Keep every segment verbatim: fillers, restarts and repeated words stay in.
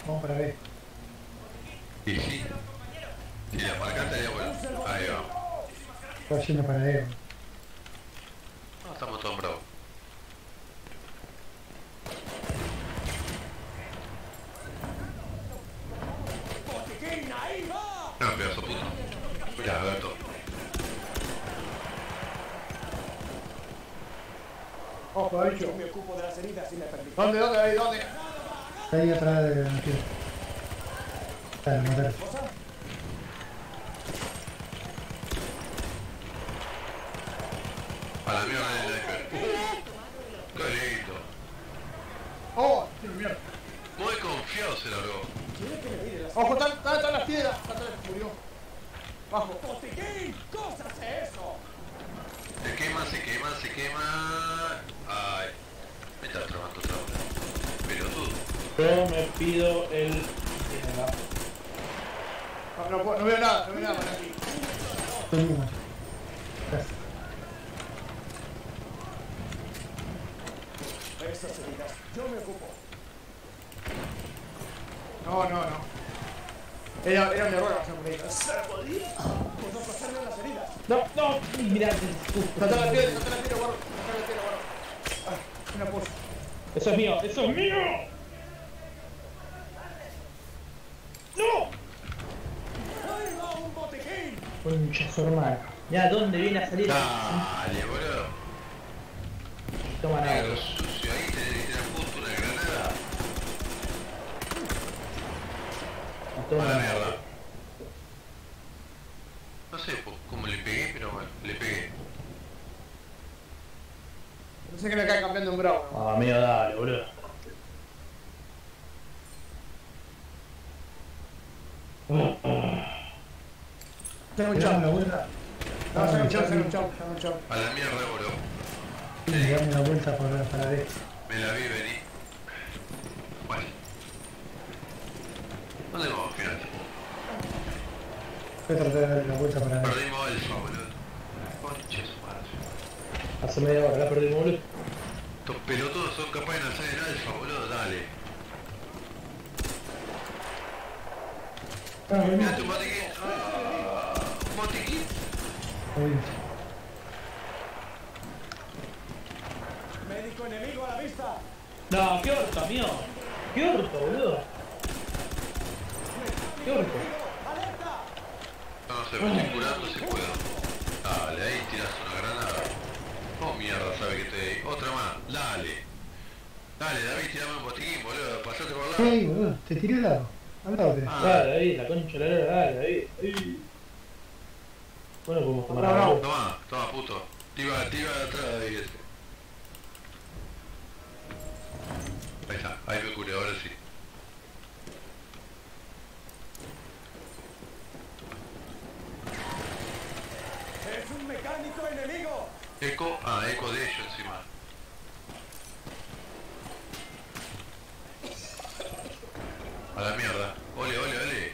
Vamos para B. Y sí. Si la marcaste estaría bueno. Ahí va. Estoy yendo para E. No, estamos todos bravos. No, pedazo puto. Mirá, gato. Ojo, bicho. Yo me ocupo de las heridas si me permite. ¿Dónde, dónde, ahí, dónde? Ahí atrás de la tía. Dale, matar. A la mierda del sniper. Qué lindo. ¡Oh! ¡Qué mierda! Muy confiado se largó. ¡Ojo! ¡Están, están, están las piedras! ¡Están, están, murió! ¡Bajo! ¡Botiquín! ¡Cosas de eso! Se quema, se quema, se quema. Ay. Me está trabando otra vez. Pelotudo. Yo me pido el... No, no, puedo, no veo nada, no veo nada para aquí. Estoy muy mal. Gracias. Esas heridas, yo me ocupo. No, no, no. Era, era un error hacer por ahí. ¿Se podía? Puedo pasarme las heridas. No, no, mirá. Salta la piedra, salta la piedra, guardo. Salta la piedra, guardo. Ah, una polla. Eso es mío, eso es mío. ¡No! ¡Ahí va un botiquín! Concha su hermana. Ya, ¿dónde viene a salir? Dale, boludo. Toma nada. Negro sucio, ahí tenés que tener justo una granada. Toma A la nada. mierda. No sé po- cómo le pegué, pero bueno, le pegué. No sé que me cae cambiando un bravo. ¿No? Ah, mío, dale, boludo. Tengo un chavo. No, saca un chavo, saca un chavo, saca un chavo. A la mierda, boludo. Sí, dame una vuelta para, para D. Me la vi venir. Bueno. ¿Dónde vamos al final? Voy a tratar de darle la vuelta para D. Perdimos alfa, boludo. Concha su madre. Hace media hora la perdimos, boludo. Estos pelotudos son capaces de nacer en alfa, boludo, dale. Ah, vení. Mirá tu botiquín. Ah, ¿un botiquín? Ahí. ¡Médico enemigo a la vista! No, qué orto, amigo. Qué orto, boludo. Qué orto. ¡Alerta! No, no sé, me estoy curando si puedo. Dale, ahí tiras una granada. Oh mierda, sabe que estoy ahí. Otra más, dale. Dale, David, tirame un botiquín, boludo. Pasate por el lado. Ey, boludo, te tiré al lado. Al lado te. Ah. Dale, David, la concha de la lora, dale, David. Ay. Bueno, podemos tomar No, agua. no. Toma, toma, puto. Te iba, te iba atrás, David, ese. Ahí está, ahí me curé, ahora sí. ¡Es un mecánico enemigo! Eco, ah, eco de ellos encima. A la mierda. Ole, ole, ole.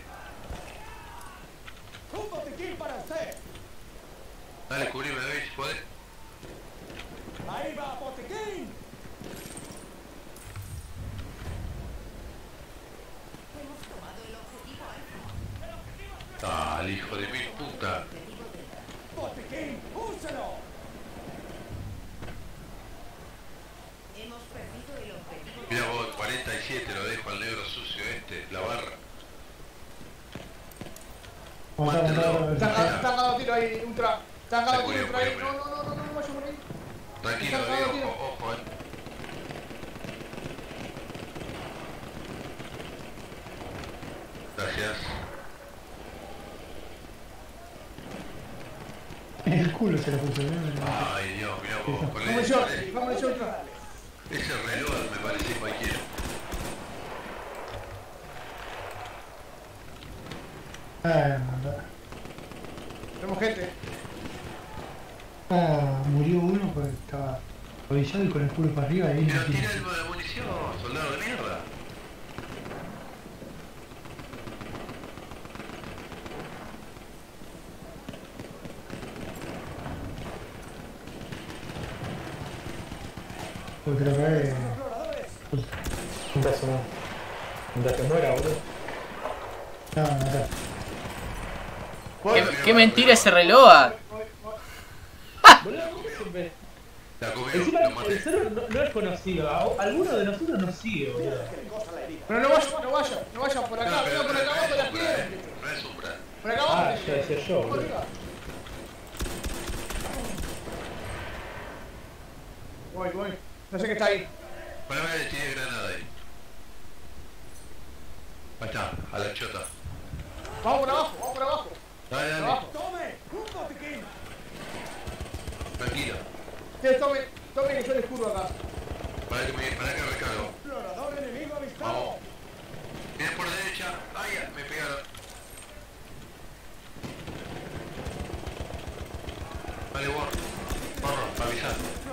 ¡Un botiquín para usted! Dale, cubrime, David, si podés. ¡Ahí va, botiquín! Dale, hijo de mil puta. ¡Botiquín! ¡Úselo! Mira vos, cuarenta y siete lo dejo al negro sucio este, la barra. Vamos a Mátalo. Están están cagando tiro ahí, ultra. Están cagando Se tiro, murió, ultra ahí. murió, No, no, no, no, no, no vaya por ahí. Tranquilo, Están David, cagando tiro. ojo, ojo, eh. Gracias. En el culo se la puso, ¿no? Ay, Dios, mirá vos, con Vamos ese, yo, vamos yo, ultra. ese reloj me parece cualquiera. Ah, manda. Tenemos gente. Ah, murió uno porque estaba arrodillado y con el culo para arriba y Pero no tira tiene. algo de munición, soldado de mierda. Porque lo cae. ¡Exploradores! Un beso, no. Mientras que muera, boludo. No, no, no. ¿Qué, qué mentira ese reloj? Boludo, ¿cómo siempre? La comió, Encima lo el maté. server no, no es conocido. A- Alguno de nosotros nos sigue, boludo. Pero no vayan, no vayan, no vayan por acá, No, vengan pero por acá no abajo de es la umbra, eh. piedra. No es umbra. Por acá Ah, abajo. ya decía yo, Por boludo. arriba. Voy, voy. No sé qué está ahí. Para ver, le tiré granada ahí. Ahí está, a la chota. Vamos por abajo, vamos por abajo. Dale, Por dale. abajo. ¡Tome! ¡Un botiquín! Tranquila. Ustedes tomen, tomen que yo les curo acá. Para que me, para que recargo. ¡Explorador enemigo avistado! Vamos. Vienen por derecha. Ay, ya, me pegaron. Vale, War. Borro, avisar.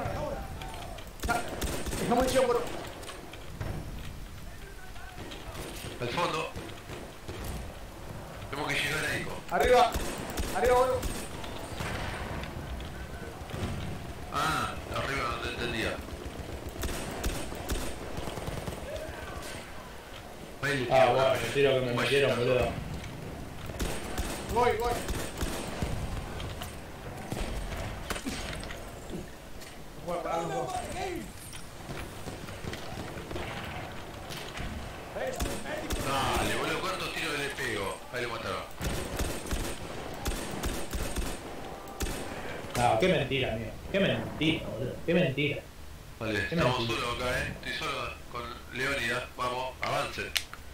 Dejamos munición por... Al fondo. Tenemos que llegar ahí, hijo. Arriba. Arriba, boludo. Ah, arriba no te entendía. Ahí le Ah, tiro, bueno, el tiro que me un metieron, balletazo. boludo. Voy, voy. Bueno, pará, no ¡Un puedo. botiquín! ¡Es un médico! Dale, boludo, ¿cuántos tiros le pego? Ahí lo mataron. No, qué mentira, amigo. Qué mentira, boludo. Qué mentira. Vale, Qué estamos mentira. solos acá, eh. Estoy solo con Leónidas. Vamos, avancen.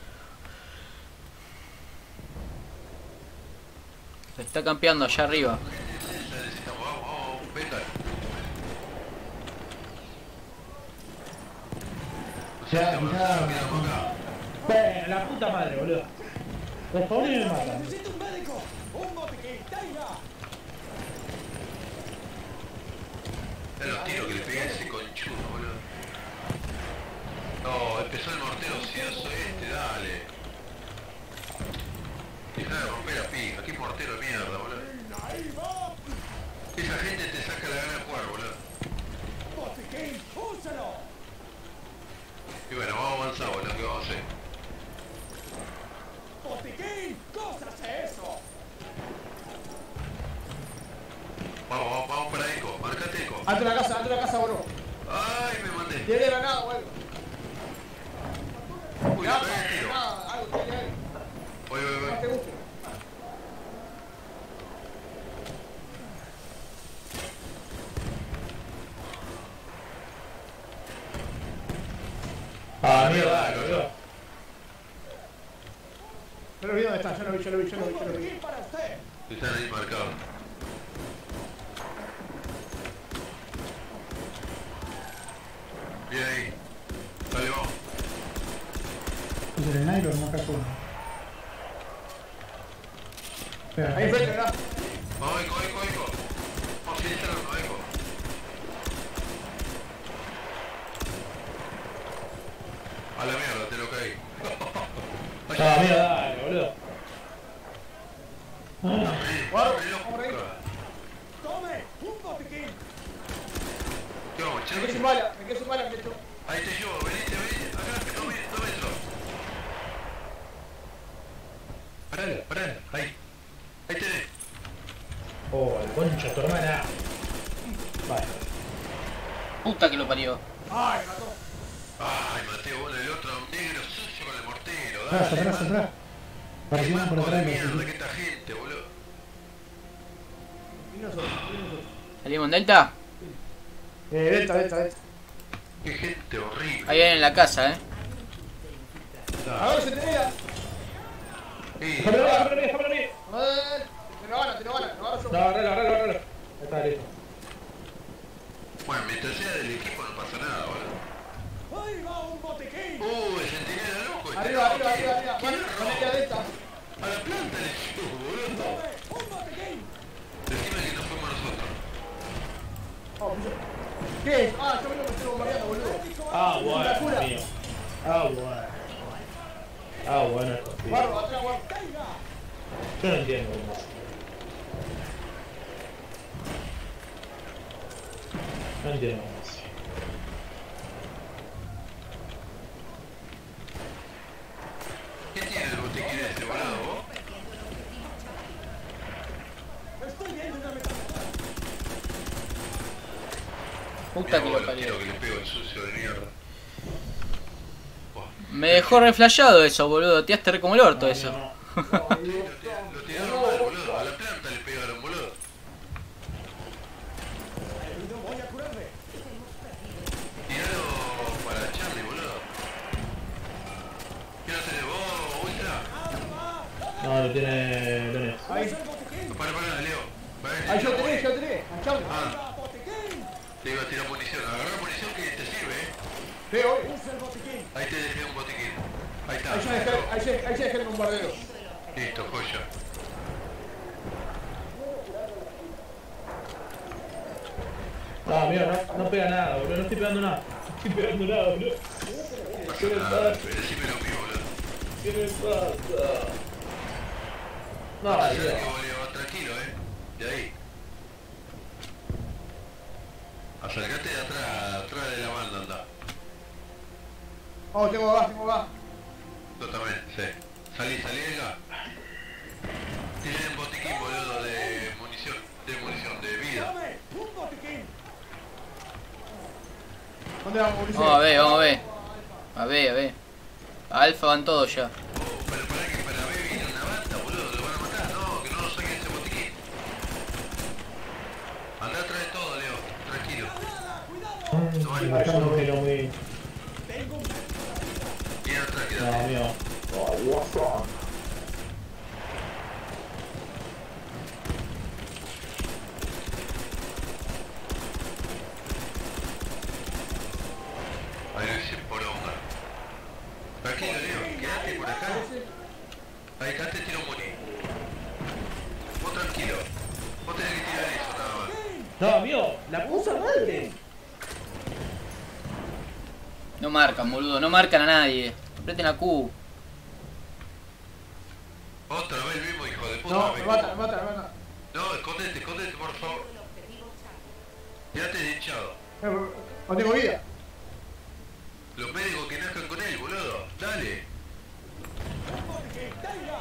Se está campeando allá arriba. Ya necesitamos, vamos, vamos, vengan. No sé, Ya, estamos, ya. nos quedamos acá. Bueno, la puta madre, boludo. Por favor, y me matan. ¡Necesito un médico! ¡Un botiquín! ¡Tenga! Mirá los tiros que le pegué a ese conchudo, boludo. No, empezó el mortero ocioso este, dale. Dejá de romper la pija, qué mortero de mierda, boludo. ¡Ahí va! Esa gente te saca la gana de jugar, boludo. ¡Botiquín! ¡Úsalo! Y bueno, vamos a avanzar, boludo, ¿qué vamos a hacer? ¡Botiquín! ¡Cosa hace eso! Vamos, vamos, vamos para Eco, marcate Eco. Ante la casa, ante la casa, boludo. Ay, me mandé. Tiene granada, boludo. Uy, le pegué el tiro. Granada, algo tiene ahí. Voy, voy, Más te voy. guste. Ah, mierda, boludo. Yo lo vi dónde está, yo lo vi, yo lo vi, yo lo vi, ¡Un yo lo vi. botiquín para usted! Están ahí marcados. Bien ahí. Dale, vamos. Es el sniper, no casó uno. Espera, Ahí enfrente, ¿verdad? Vamos, Eco, Eco, Eco. Vamos a iniciarlo, Eco. A la mierda, te lo caí. Ah, mierda, dale, boludo. Guarda, Abrí los vamos ahí. putas. ¡Tome! ¡Un botiquín! ¿Qué vamos, Me quedé sin che? bala, me quedé sin bala, me quedé. Ahí te llevo, venite, venite. Acá, dos met- dos metros. Paralo, paralo. Ahí. Ahí tenés. Oh, el concha, tu hermana. Vale. Puta que lo parió. Ay, me mató. Ay, maté uno, el otro negro sucio con el mortero. atrás, Dale, atrás, man. atrás. Qué Parecían por banco de atrás. mierda los- que esta gente, boludo. Y nosotros, y nosotros. ¿Salimos en Delta? Eh, delta, delta, delta. Qué gente horrible. Ahí viene en la casa, eh. A ver, se te vea. Sí. Déjame la déjame la déjame la mía. A ver, te lo gana, te lo gana, te lo gana yo. No, arreglo, arreglo, arreglo. Ahí está, listo. Bueno, mientras sea del equipo no pasa nada, boludo. ¡Ahí va un botiquín! Uy, el centinela loco. este. Arriba, arriba, arriba, arriba. ¿Quién Van, lo van a ir a delta. A la planta le llevo, boludo. ¡Tome! ¡Un botiquín! Decime que no fuimos nosotros. Oh, yo- ¿Qué es? Ah, yo mismo me estoy bombardeando, boludo. Ah, La cura. bueno, mío. Ah, bueno. Ah, bueno, esto sí. Guardo, atrás, guardo. ¡Tenga! Yo no entiendo cómo es. No entiendo cómo es. Puta Mirá que vos lo los tiros parió. que le pego el sucio de mierda. Buah. Me dejó reflejado eso, boludo. Tiraste re como el orto eso. No, Lo tiraron lo tiraron mal, boludo. A la planta le pegaron, boludo. No voy a curarme. Tiralo para Charlie, boludo. ¿Quién hace vos, Ultra? no, lo tiene Leones. Ahí. Usa el botiquín. Para, para, Leo. Para, Ahí yo tenés, yo tenés. Achame. Ah, ¡Viva botiquín! te iba a tirar munición. Agarrá munición que te sirve, eh. Veo. Usa el botiquín. Ahí te dejé un botiquín. Ahí está. Ahí ya dejé, ahí ya, ahí ya dejé el bombardero. Listo, joya. No, mío, no, no pega nada, boludo. No estoy pegando nada. No estoy pegando nada, boludo. No ¿Qué pasa me nada. pasa? Decime lo mío, boludo. ¿Qué me pasa? No, Acerca, Dios. boludo. Tranquilo, eh. De ahí. Acercate de atrás, atrás de la banda, anda. Oh, tengo gas, tengo gas. Yo también, sí. Salí, salí del gas. Tienen un botiquín, boludo, de munición, de munición, de vida. ¡Tome! ¡Un botiquín! ¿Dónde vamos, Ulises? Vamos a ver, vamos a ver. A ver, a ver. A Alfa van todos ya. Oh, pero para que para ver viene una banda, boludo, lo van a matar. No, que no lo saquen ese botiquín. Andá atrás de todo, Leo, tranquilo. Mm, me cayó un agujero muy... Bien atrás, No, quédate. mío. Oh, Watson. Ahí lo hice por onda. Tranquilo, Leo, quédate por acá. Ahí acá te tiro un morí. Vos tranquilo. Vos tenés que tirar eso nada más. No, mío, la puta madre. No marcan, boludo. No marcan a nadie. Aprieten la Q. Otra vez el mismo hijo de puta. No, me- me mata, me mata, me mata. No, escondete, escondete, por favor. Quédate de hinchado. Eh, No tengo vida. Los médicos que nazcan con él, boludo. Dale. ¡Un botiquín! ¡Tenga!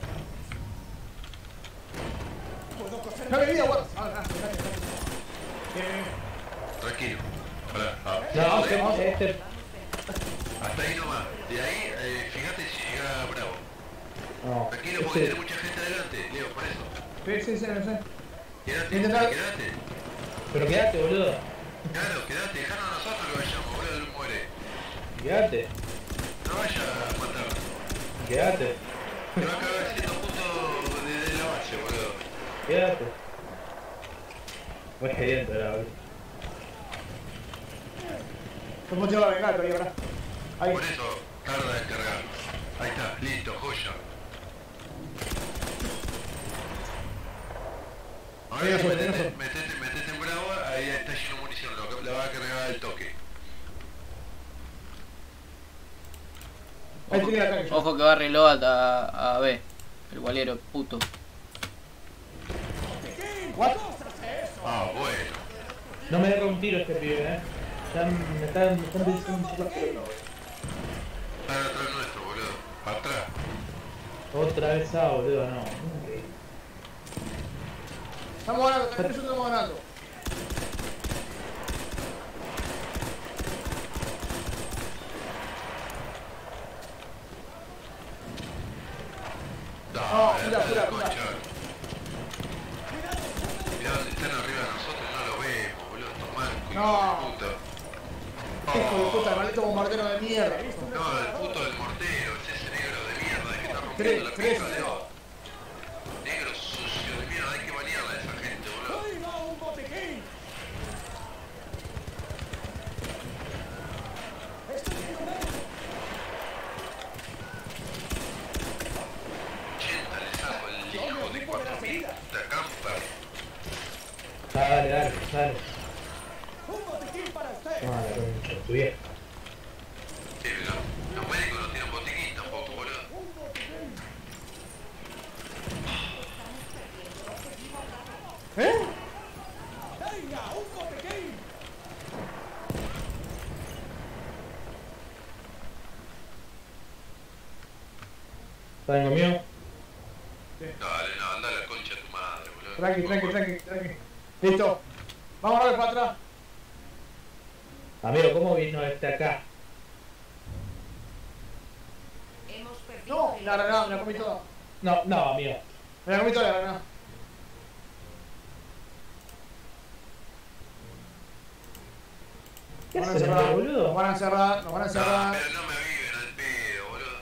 Puedo coser No me vida, Watson. Ah, gracias, gracias, gracias. Bien. Tranquilo. Pará. Ah, No, ¿eh? este, este... Hasta ahí nomás. De ahí, eh, fíjate si llega Bravo. No, Tranquilo porque este... tiene mucha gente adelante, Leo, por eso. Sí, sí, sí, no sé. Quédate, Intentar- quédate. Pero quédate, boludo. Claro, quédate, dejanos a nosotros que vayamos, boludo, él muere. Quédate. No vaya a matar. Quédate. Te va a cagar haciendo puntos desde la base, boludo. Quédate. Muy gediento era, boludo. ¿Cómo te va a vengar todavía, verdad? Ahí. Por eso, tarda en cargar. Ahí está, listo, joya. Ahora Mira, metete, suerte, metete, metete, metete en Bravo, ahí está lleno de munición, lo, la va a cargar al toque. Ahí tiene el ataque. Ojo que va reload a, a B. El gualero, puto. What? Ah, bueno. No me deja un tiro este pibe, eh. Ya me están, me están diciendo Están atrás nuestro, boludo. Atrás. otra vez A, boludo, no. Estamos ganando, nosotros estamos ganando. Dale, mira, dale, mira, concha. Mirá donde están arriba de nosotros, no lo vemos, boludo. Estos mancos, No. hijo de puta. Hijo de puta, el maldito bombardero de mierda. No, el puto del mortero, es ese negro de mierda que está rompiendo Tres, la tres. pista, Leo. Negro sucio de mierda, hay que banearla a esa gente, boludo. ¡Ahí va un botiquín! ¡Estoy con él! ochenta le saco el hijo de cuatro mil. La campa. Dale, dale, dale. ¡Un botiquín para usted! Toma la concha de tu vieja. Sí, pero los médicos no tienen botiquín tampoco, boludo. ¿Eh? ¡Venga, un botiquín! ¿Saben conmigo? Dale, no, anda a la concha de tu madre, boludo. Tranqui, tranqui, tranqui, tranqui. Listo. Vamos a ver para atrás. Amigo, ¿cómo vino este acá? Hemos perdido No, el- la granada, me la comí toda. No, no, amigo. Me la comí toda la granada. ¿Qué Nos van a haces, encerrar, boludo? nos van a encerrar, nos van a No, encerrar. pero no me viven al pedo, boludo.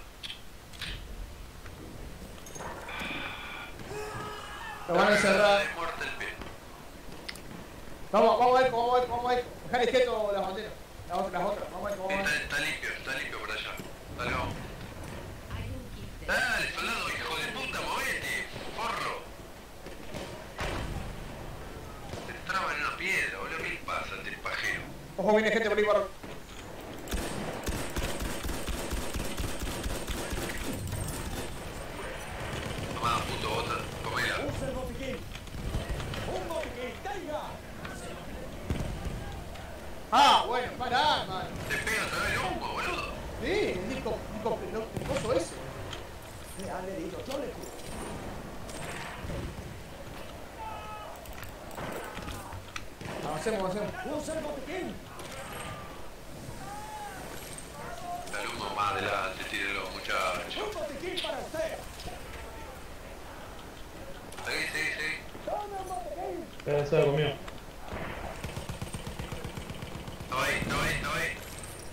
Nos van a encerrar. De muerte el pedo. Vamos, vamos a ver, vamos a ver, vamos a ver. Dejale quieto las banderas. Las otras, las otras. Vamos a ver, vamos a Está, ver. está limpio, está limpio por allá. Dale, vamos. Hay un kit de- Dale, soldado, hijo de puta, movete, forro. Te traba en una piedra, boludo. ¿Qué pasa, este pajero? Ojo, viene gente por ahí, barro. Tomá, puto, bota, comela. ¡Usa el botiquín! ¡Un botiquín! ¡Tenga! Ah, bueno, pará, man. Te pega otra vez el humo, boludo. Sí, el disco, disco, el coso ese. Me han herido, yo le curo. Avancemos, avancemos. ¡Usa el botiquín! El humo más adelante, tírenlo, muchachos. ¡Un botiquín para usted! Seguí, seguí, seguí. ¡Toma un botiquín! Pero se lo comió. Estaba ahí, estaba ahí, estaba ahí.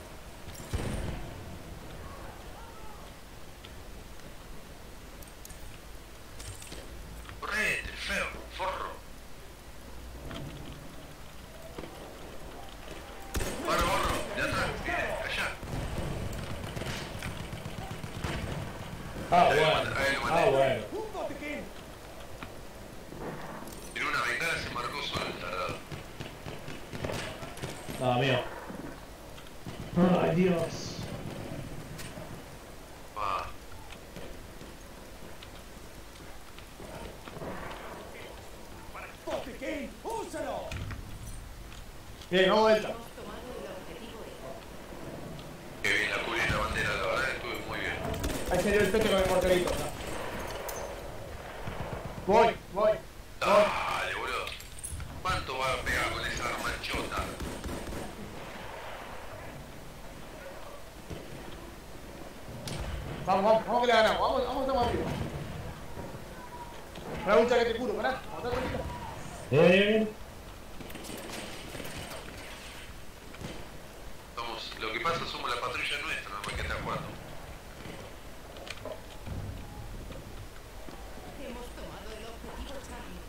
Correte, feo, forro. Borro, borro, de atrás, viene, allá. Ah, Ahí lo bueno. maté, ahí lo maté. Ah, bueno. ¡Un botiquín! Tiene una bengala, se marcó solo el tardado. No, amigo. Ay, Dios. Va. ¡Botiquín! ¡Úselo! Bien, vamos de vuelta. Hemos tomado el objetivo E. Qué bien la cubrí la bandera, la verdad que estuve muy bien. Ahí se dio el toque con el morterito. Voy, voy. Dale, boludo. ¿Cuánto va a pegar con esa arma chota? Vamos, vamos, vamos que le ganamos. Vamos, vamos, estamos arriba. Pará, un chaquete puro, pará. Aguantá tranquilo. Bien, bien, bien. Somos, lo que pasa somos la patrulla nuestra, no me queda jugando. Hemos tomado el objetivo Charlie.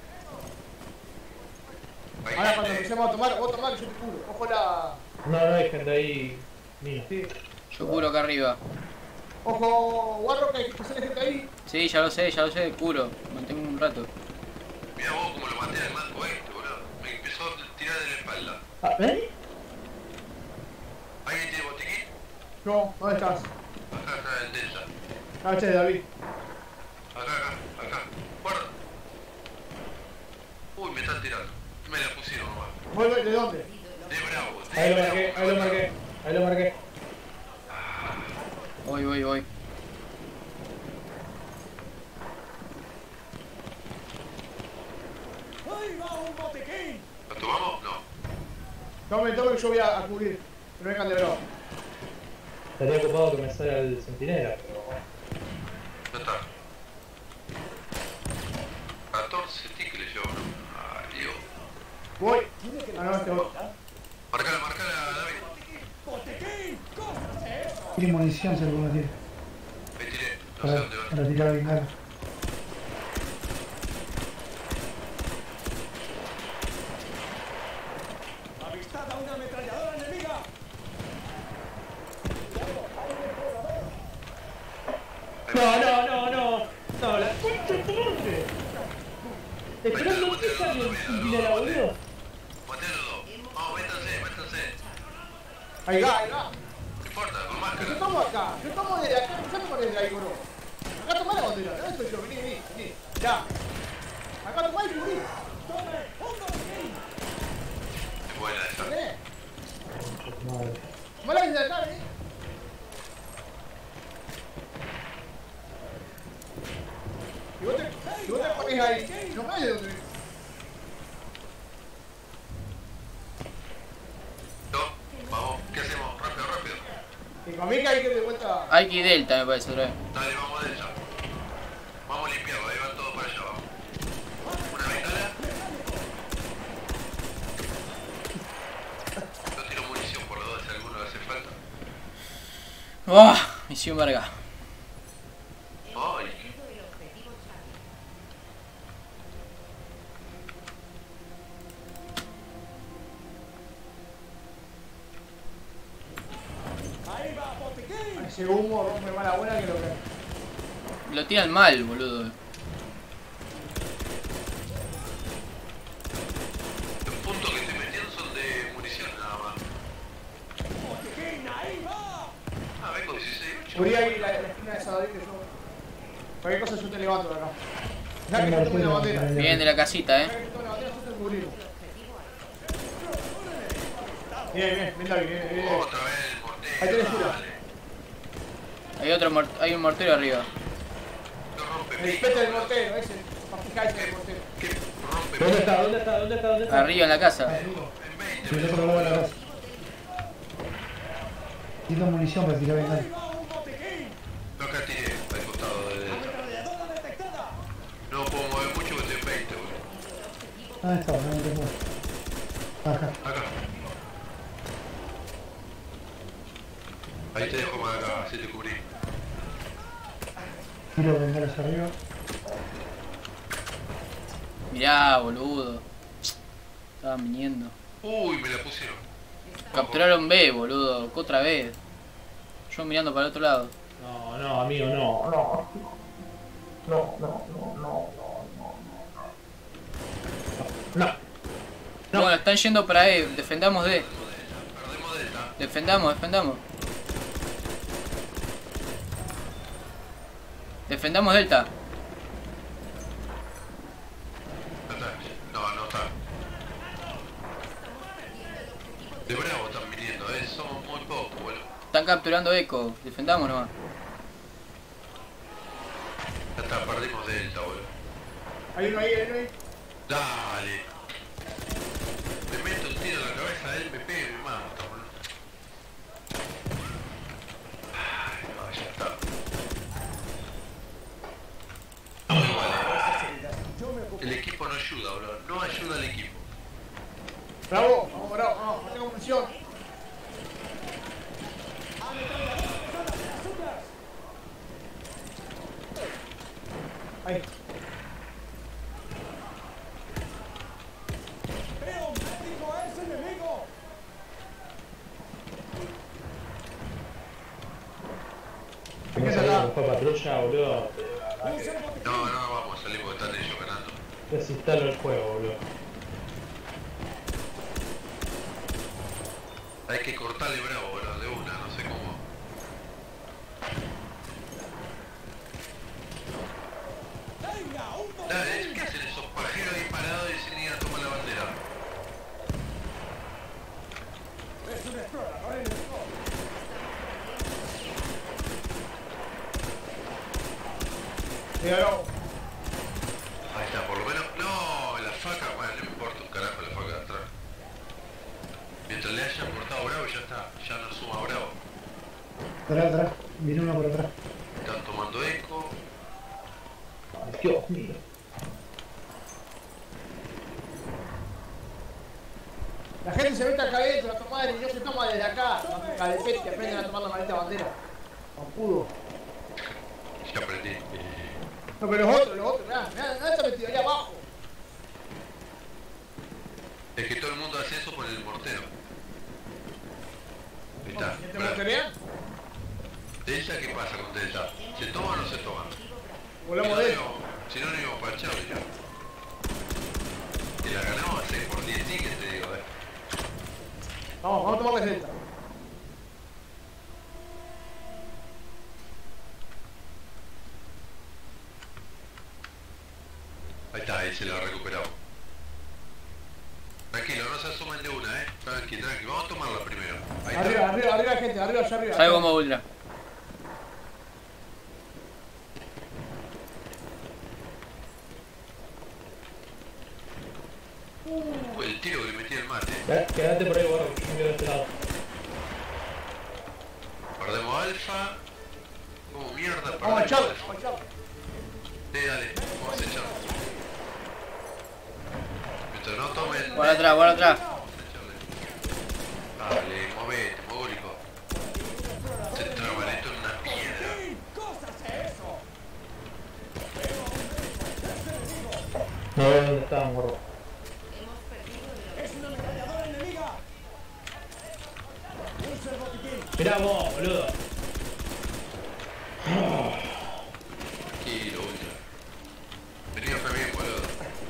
Ahí Ahora cuando gente. empecemos a tomar, vos tomar que yo te curo. Ojo la... No, no hay gente ahí. Mío. Sí. Yo curo acá arriba. Ojo, Warrock, que hay que sale gente ahí. Sí, ya lo sé, ya lo sé, curo. Mantengo un rato. Mirá vos cómo lo maté al manco este, boludo. Me empezó a tirar de la espalda. Ah, ¿ven? ¿Alguien tiene botiquín? No, ¿dónde estás? Acá, acá, el Delta. Ah, che, David. Acá, acá, acá. Guarda. Uy, me están tirando. Me la pusieron nomás. Voy, voy, ¿de dónde? De bravo, de Ahí lo bravo. marqué, ahí lo marqué. Ahí lo marqué. Voy, voy, voy. ¡Ahí va un botiquín! ¿Lo tomamos? No. Tome, tome que yo voy a, a cubrir. Que no vengan de bravo. Estaría ocupado que me salga el centinela, pero bueno. Ya está. catorce tickets le llevo, ¿no? Ay, Dios. Voy. Ah, no, este voy. Marcala, marcala, David. ¡Botiquín! ¡Cómprase eso! Tiene munición, se lo pongo a tirar. Me tiré. No sé Para, dónde va. para tirar bengala. ¡Avistada una ametralladora enemiga! No, no, no, no. No, la concha de tu madre. Esperando que salga el centinela, boludo. Maté a los dos. Vamos, métanse, métanse. Ahí va, ahí va. No importa, con Yo máscara. tomo acá. Yo tomo desde acá. Yo tomo desde ahí, bro. Acá tomá la bandera. No estoy yo. Vení, vení, vení. Ya. Acá tomá y cubrí. ¡Tome! ¡Un botiquín! Es buena esa. ¿Qué? Concha de tu madre. Tomá desde acá, vení. Y vos te, y vos te pones ahí. No caes de donde venís. No, vamos. mí que hay que ir de vuelta. Hay que ir delta, me parece, otra vez. Dale, vamos de ella. Vamos a limpiarlo, ahí van todos para allá, vamos. Una bengala. Yo tiro munición por los dos si alguno le hace falta. ¡Oh! Misión verga. Ay, Perdido el objetivo Charlie. Ahí va, botiquín. Ese humo rompe mala buena que lo que. Lo tiran mal, boludo. los puntos que estoy metiendo son de munición nada más. Botiquín, ahí va. Ah, vengo dieciséis ocho. Morí ahí la, la esquina de Sadovik que yo. Cualquier cosa yo te levanto de acá. Dejá que Venga, yo tome la después bandera. vamos a Vienen de la casita, Dejá eh. que yo tome la bandera, yo te cubrirlo. Bien, bien, bien, David, bien, bien. Otra vez el mortero. Ahí tenés cura. Dale. Hay otro mor- hay un mortero arriba. Que rompe El pico. pete del mortero, ese. Para fijarse del mortero. Que rompe ¿Dónde pico. está? ¿Dónde está? ¿Dónde está? ¿Dónde está? Arriba en la casa. En veinte. Del otro lado de la casa. Tiro munición para tirar bengala. Ahí va un botiquín. No acá tiré al costado de... Ametralladora detectada. No puedo mover mucho porque estoy en veinte, boludo. Ah, está, no me tengo. Acá. Acá. Ahí te dejo más acá, así te cubrí. Tiro bengalas arriba. Mirá, boludo. Estaban viniendo. Uy, me la pusieron. Capturaron B, boludo. Otra vez. Yo mirando para el otro lado. No, no, amigo, no. No. No, no, no, no, no, no. No. Bueno, están yendo para E. Defendamos D. Perdemos delta. Defendamos, defendamos. Defendamos Delta. No está. No, no está. De Bravo están viniendo, eh. Somos muy pocos, boludo. Están capturando Echo. Defendamos nomás. Ya está, perdimos delta, boludo. Hay uno ahí, hay uno ahí. Dale. Me meto el tiro en la cabeza de él, me pega y me mata, boludo. Ay, no, ya está. No, igual, eh. El equipo no ayuda, boludo. No ayuda al equipo. Bravo, vamos, bravo, vamos, no tengo munición. Ahí. Veo un médico a ese enemigo. Hay que Vamos a ir a sacar. buscar patrulla, boludo. Usa el botiquín. No, no, vamos a salir porque están ellos ganando. Desinstalo el juego, boludo. Hay que cortarle Bravo, boludo, de una, no sé cómo. Venga, un botiquín. Dale, ¿qué hacen esos pajeros ahí parados y sin ir a tomar la bandera? Es un explorador enemigo. Sí, bravo. Ahí está, por lo menos. No, la faca, bueno, no me importa un carajo la faca de atrás. Mientras le hayan cortado Bravo, ya está, ya no suma Bravo. Atrás, atrás. Viene uno por atrás. Están tomando eco. Ay, Dios mío. La gente se mete acá adentro a tomar y no se toma desde acá. La de pet que aprenden a tomar la maldita bandera. Pampudo. Ya aprendí. No, pero los otros, los otros, nada, nada, nada está metido ahí abajo. Es que todo el mundo hace eso por el mortero. Ahí está. ¿Y te Bravo. monterean? ¿Delta qué pasa con Delta? ¿Se toma o no se toma? Volamos de eso. Si no, no íbamos para el chavo ya. Y la ganamos seis por diez tickets, te digo, eh. Vamos, vamos a tomar receta. Ahí está, ahí se lo ha recuperado. Tranquilo, no se asumen de una, eh. Tranqui, tranqui. Vamos a tomarla primero. Ahí está. Arriba, arriba, arriba, gente, arriba, allá arriba. Salgo como ultra. Uh, el tiro que le metí al mate. Quedate por ahí, gorro, que yo me quedo de este lado. ¿Perdemos Alfa. Como mierda, Vamos a perdemos echar, Alfa. vamos a echar. Sí, dale, vamos a echar. Mientras no tomen. Por atrás, por atrás. Dale, movete, mogólico. Se traban esto en una piedra. ¿Qué cosa es eso? No veo dónde estaban, gordo. Hemos perdido el ¡Es una ametralladora enemiga! ¡Usa el botiquín! Mirá vos, boludo. Tranquilo, ultra. Vení a bien, boludo.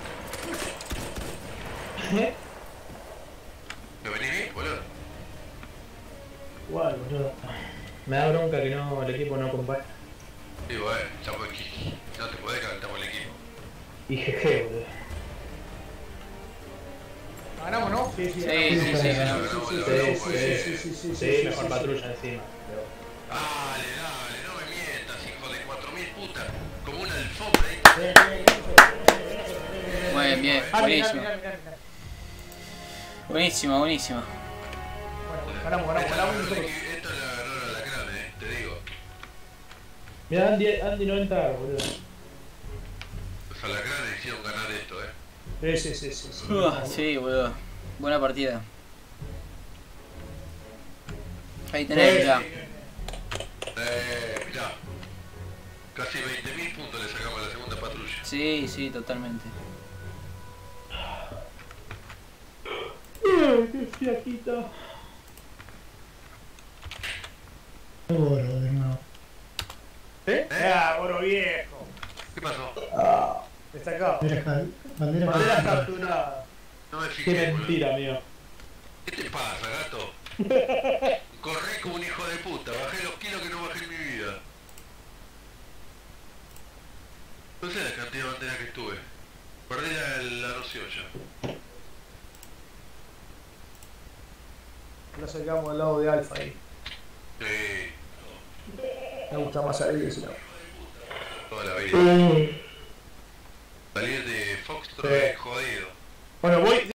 ¿Eh? ¿Me venís bien, boludo? Igual, boludo. Me da bronca que no, el equipo no acompañe. Digo, eh, estamos aquí. No te podés calentar por el equipo. Y jeje, boludo. Ganamos, ¿no? Sí, sí, Sí, sí, sí, ganamos. Ganamos, Sí, ganamos, sí, eh. sí, sí, sí, sí, mejor patrulla encima. Dale, dale, no me mientas, hijo de cuatro mil putas. Como una alfombra ahí. Muy bien, bien. Ah, mirá, Buenísimo. mirá, mirá, mirá. Buenísima, buenísima. Bueno, ganamos, ganamos, Esta ganamos la nosotros. ganó la- Esta la ganó la lacrana, eh, te digo. Mirá, Andy, Andy noventa, boludo. Los alacranes hicieron ganar esto, eh. Sí, sí, sí, sí. sí. Uh, sí, boludo. Buena partida. Ahí tenés, mirá. Eh, mirá. Casi veinte mil puntos le sacamos a la segunda patrulla. Sí, sí, totalmente. Ay, qué fiaquita. Oro de nuevo. ¿Eh? Ah, oro viejo. ¿Qué pasó? Destacado. Bandera, ca- bandera Bandera capturada. capturada. No me Qué fijé, boludo. mentira, amigo. ¿Qué te pasa, gato? Corré como un hijo de puta, bajé los kilos que no bajé en mi vida. No sé la cantidad de banderas que estuve. Perdí la, la noción ya. La sacamos al lado de Alfa ahí. Sí, Me gusta más ahí que ese lado. toda la vida. Salir de Foxtrot Sí. es jodido. Bueno, voy.